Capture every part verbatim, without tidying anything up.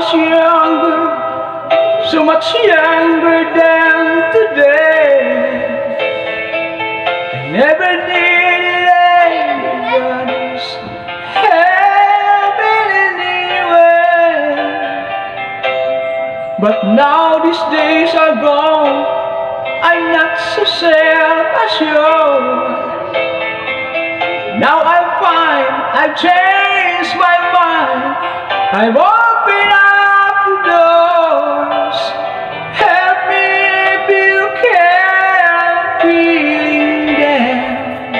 was younger, so much younger than today, I never needed anybody's help in any way. But now these days are gone, I'm not so self-assured. Now I find I've changed my mind, I've opened up the doors. Help me if you can, I'm feeling down.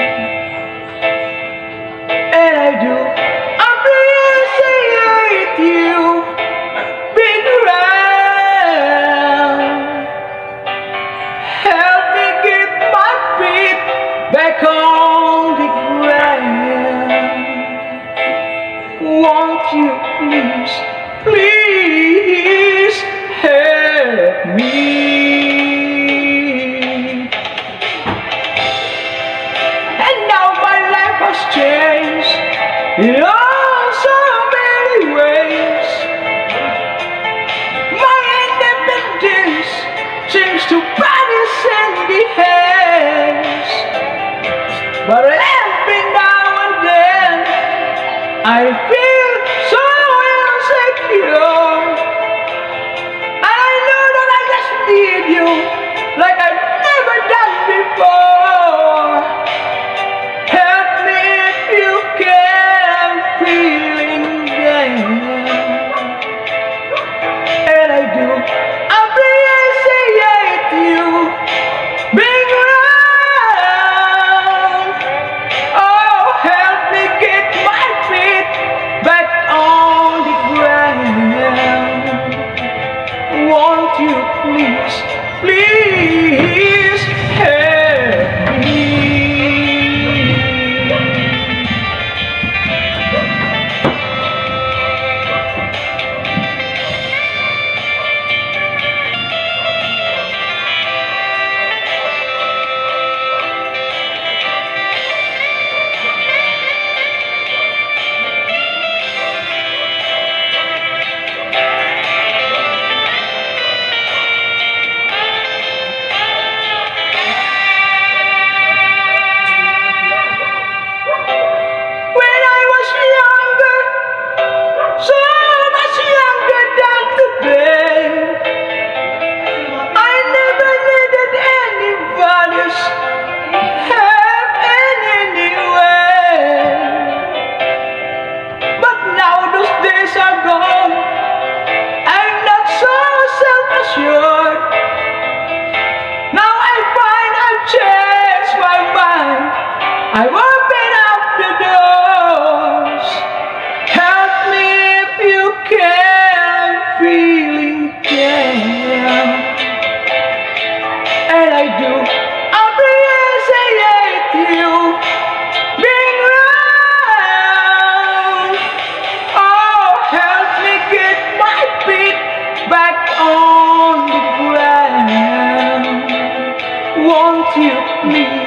And I do appreciate you being around. Help me get my feet back on the ground. Won't you please, please help me? And now my life has changed in all so many ways. My independence seems to vanish in the haze. But every now and then I feel so insecure, and I know that I just need you like I've never done before. Help me if you can, I'm feeling down. And I do appreciate you being around. Oh, help me get my feet back on the ground. Won't you please, please help me? I've opened up the doors. Help me if you can, I'm feeling down. And I do appreciate you being around. Oh, help me get my feet back on the ground. Won't you please?